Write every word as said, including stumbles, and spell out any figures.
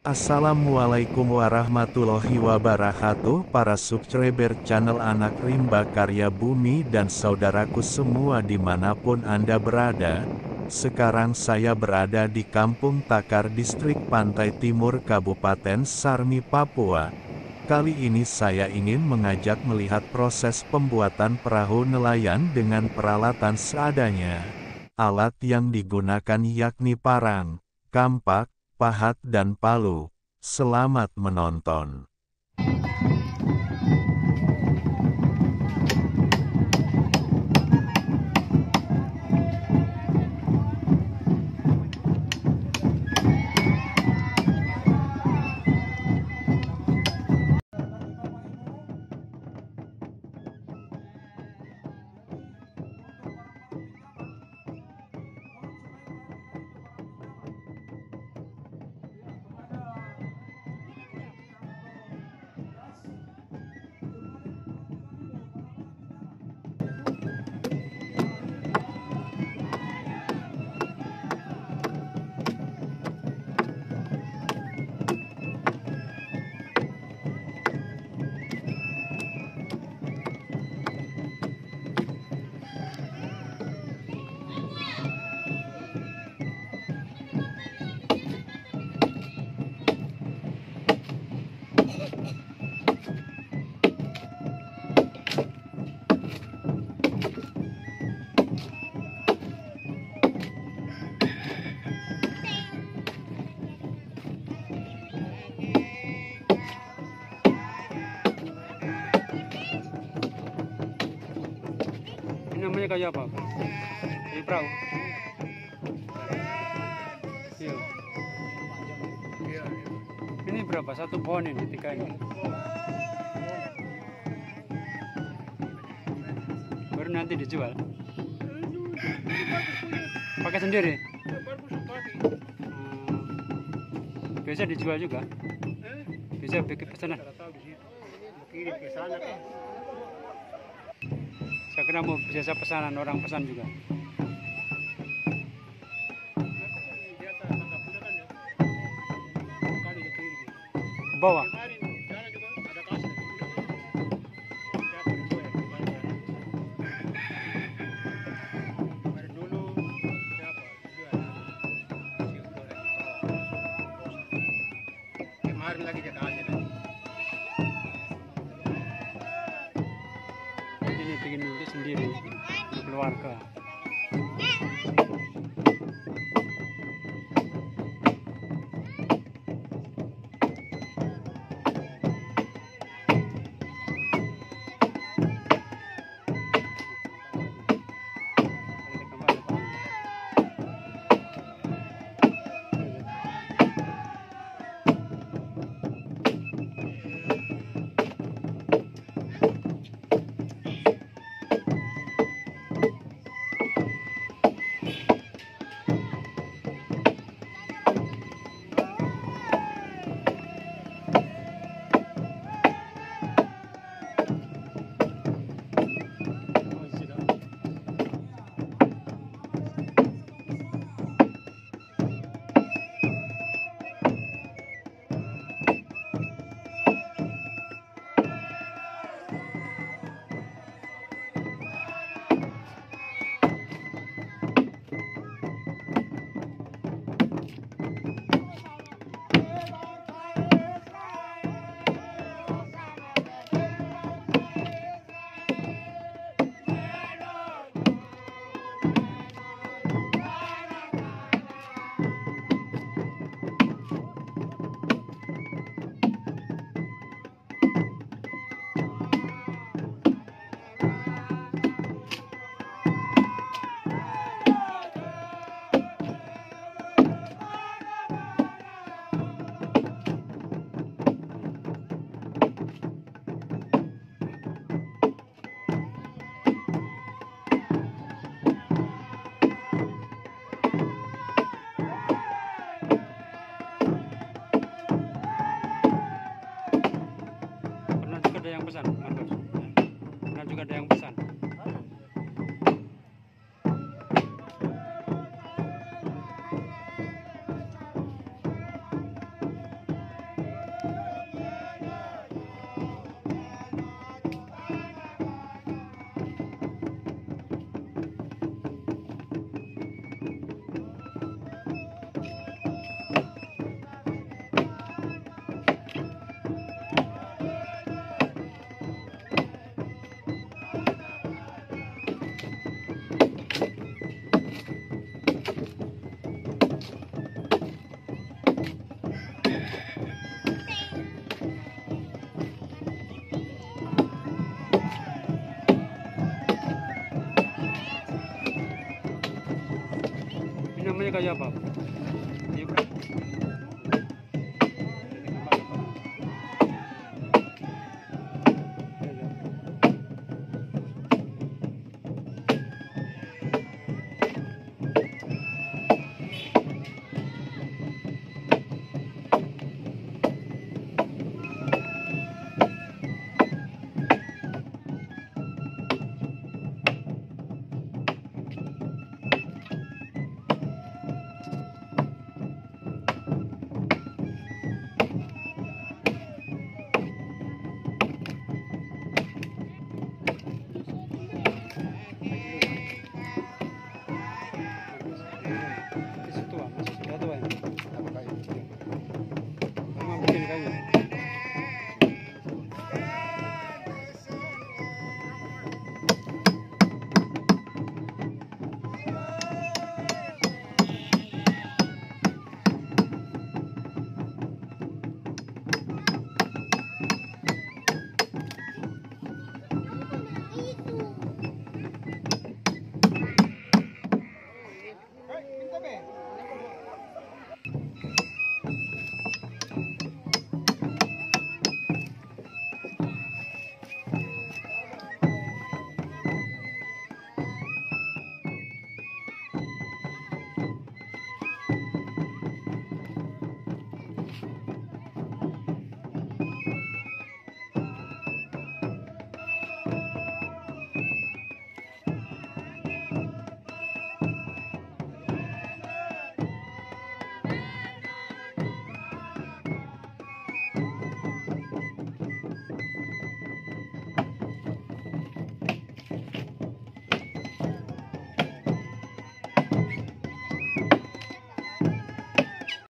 Assalamualaikum warahmatullahi wabarakatuh, para subscriber channel Anak Rimba Karya Bumi dan saudaraku semua dimanapun Anda berada. Sekarang saya berada di Kampung Takar, Distrik Pantai Timur, Kabupaten Sarmi, Papua. Kali ini saya ingin mengajak melihat proses pembuatan perahu nelayan dengan peralatan seadanya. Alat yang digunakan yakni parang, kampak, pahat dan palu. Selamat menonton. Namanya kayak apa? Kayak perahu. Iya. Ini berapa? Satu pohon ini, tiga ini. Baru nanti dijual. Pakai sendiri. Hmm. Biasa dijual juga. Bisa bikin pesanan. Saya kira mau biasa pesanan, orang pesan juga. Ke bawah. Ini bikin untuk sendiri, untuk keluarga. Pernah juga ada yang pesan, Marcos. Pernah juga ada yang pesan. berapa? Iya berapa?